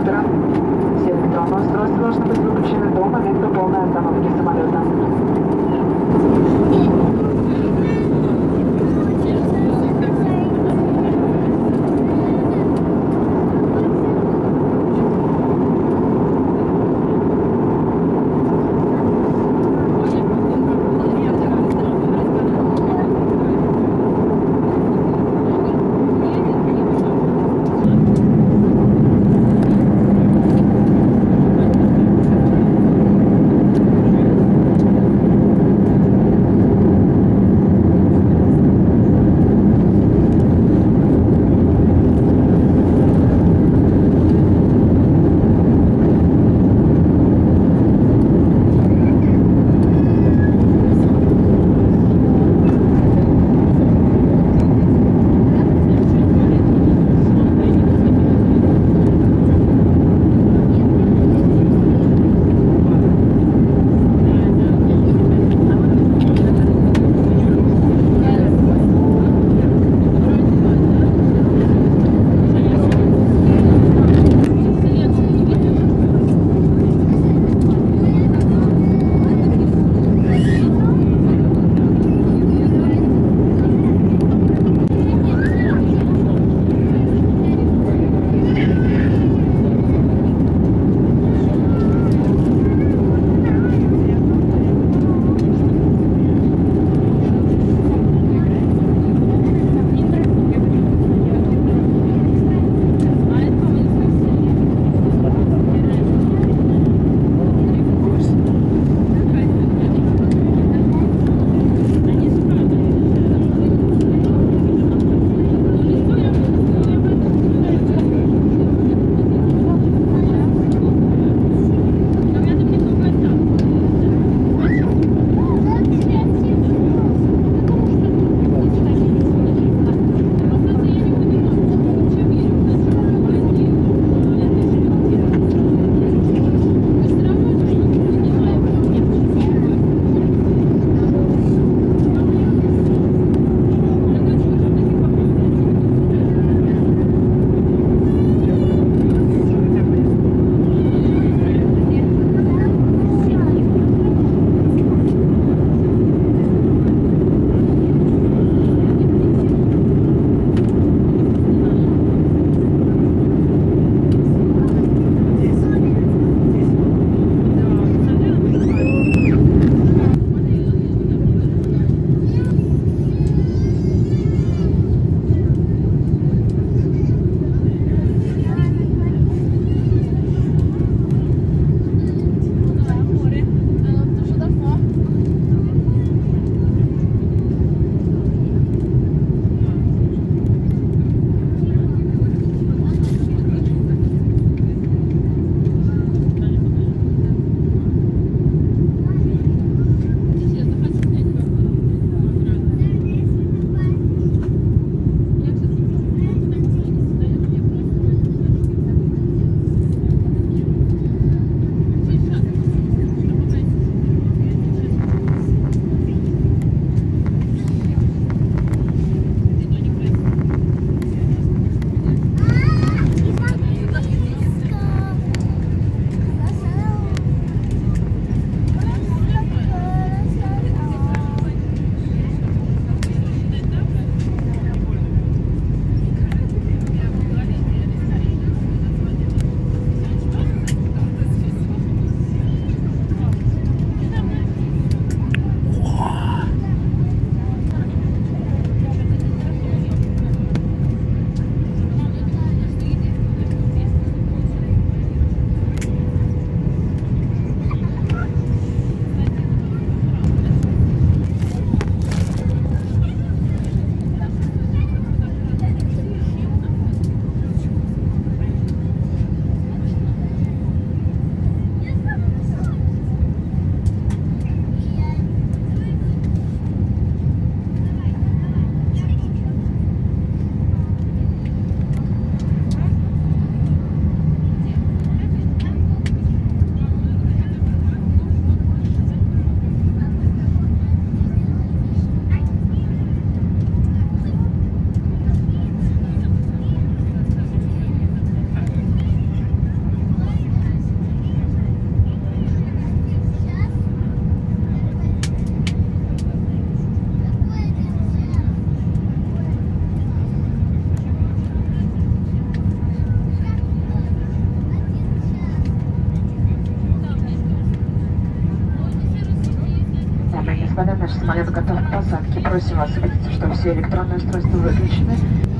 компьютера. Все электронные устройства должны быть выключены до момента полной остановки самолета. Наш самолет готов к посадке. Просим вас убедиться, что все электронные устройства выключены.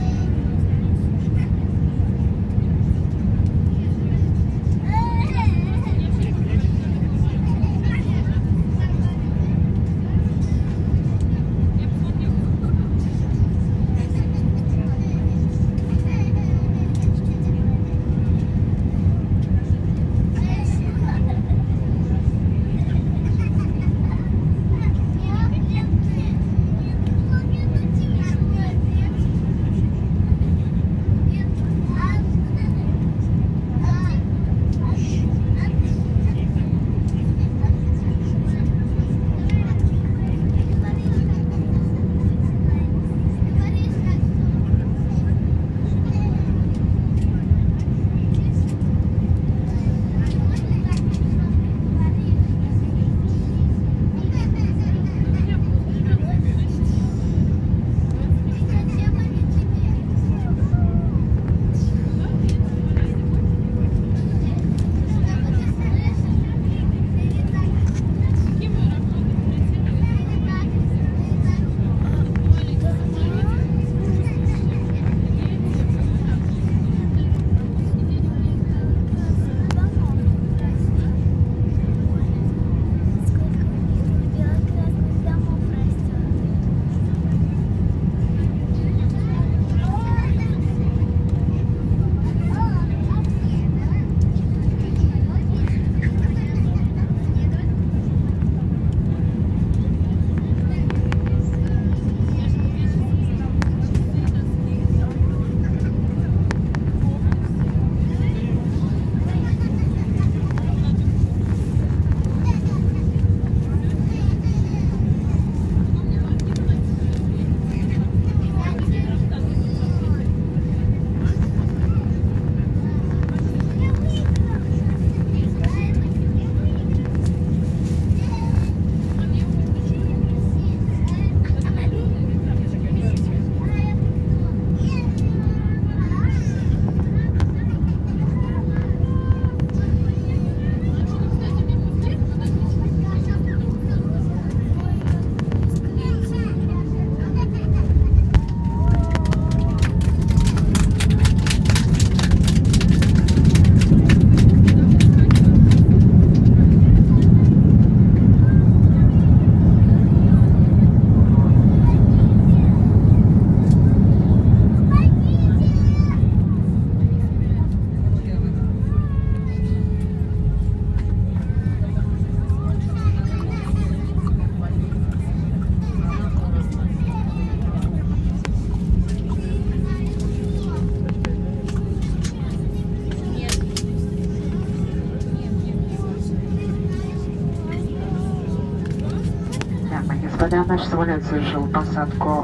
Господа, наш самолет совершил посадку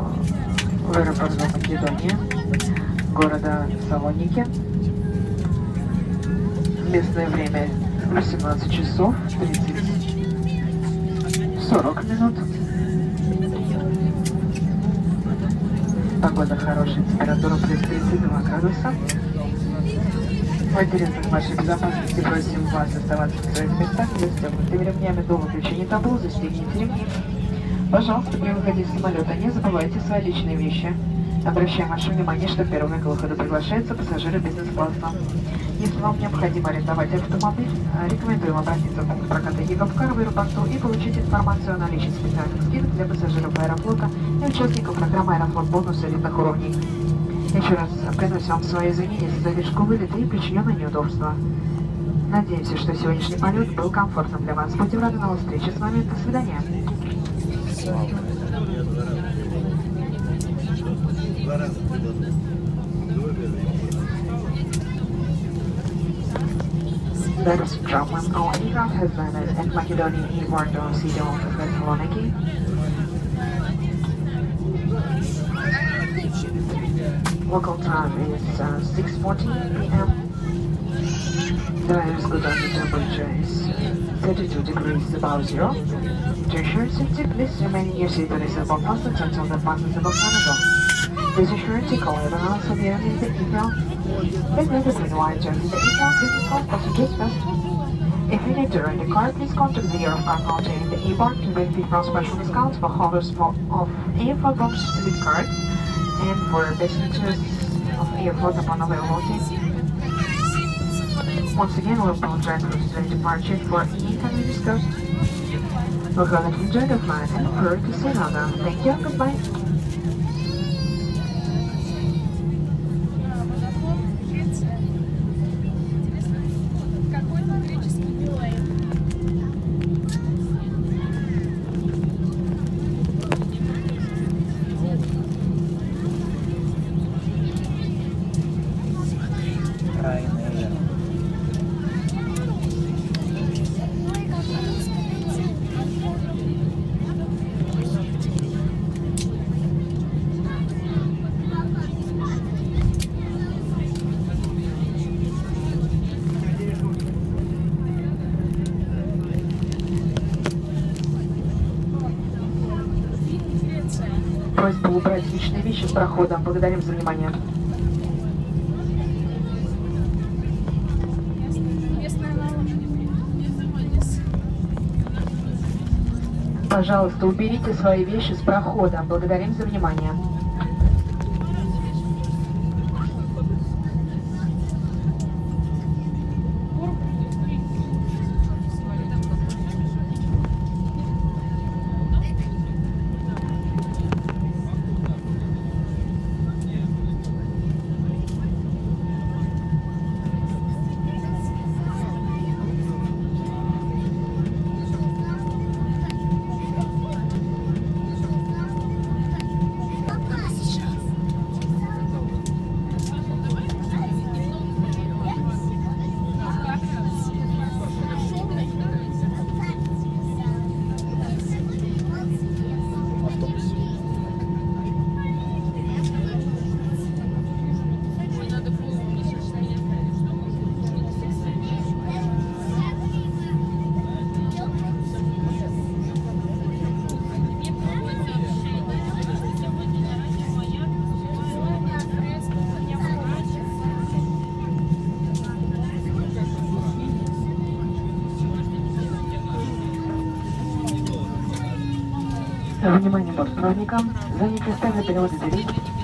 в аэропорту Македония, города Салоники. Местное время 18 часов 40 минут. Погода хорошая, температура плюс 32 градуса. В интересах вашей безопасности просим вас оставаться в своих местах, застегнутыми ремнями до выключения табло, застегните ремни. Пожалуйста, при выходе из самолета не забывайте свои личные вещи. Обращаем ваше внимание, что первыми к выходу приглашаются пассажиры бизнес-класса. Если вам необходимо арендовать автомобиль, рекомендуем обратиться в пункт проката Еврокар в аэропорту и получить информацию о наличии специальных скидок для пассажиров Аэрофлота и участников программы «Аэрофлот Бонус» элитных уровней. Еще раз приносим вам свои извинения за задержку вылета и причиненные неудобства. Надеемся, что сегодняшний полет был комфортным для вас. Будем рады новой встрече с вами. До свидания. Ladies and gentlemen, our aircraft has landed at Macedonia Airport on City of Thessaloniki. Local time is 6:14 p.m. The air is good and the temperature is 32 degrees above zero. To ensure safety, please remain in your seat and reserve passage until the buses are available. Please ensure to call everyone else appearing in the email. Please leave the green light during the email business class passengers first. If you need to to rent a car, please contact the Aeroflot counter in the A-Bar to benefit from special discounts for holders of Aeroflot Box Debit Card and for passengers of Aeroflot upon availability. Once again, we apologize for today's departure for inconvenience cost. We're going to enjoy the flight and look forward to seeing you again. Thank you, goodbye. Просьба убрать личные вещи с прохода. Благодарим за внимание. Пожалуйста, уберите свои вещи с прохода. Благодарим за внимание. Внимание бортпроводникам, занятие ставят переводы дверей.